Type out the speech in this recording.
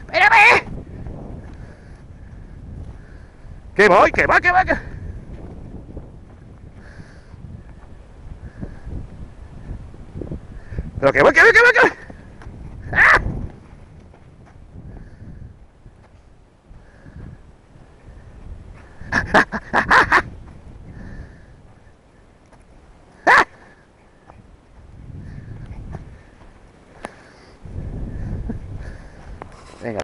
¡Espérame! ¡Que voy, que va, que va, que... Pero que voy, que voy, que voy, que voy. ¡Ah!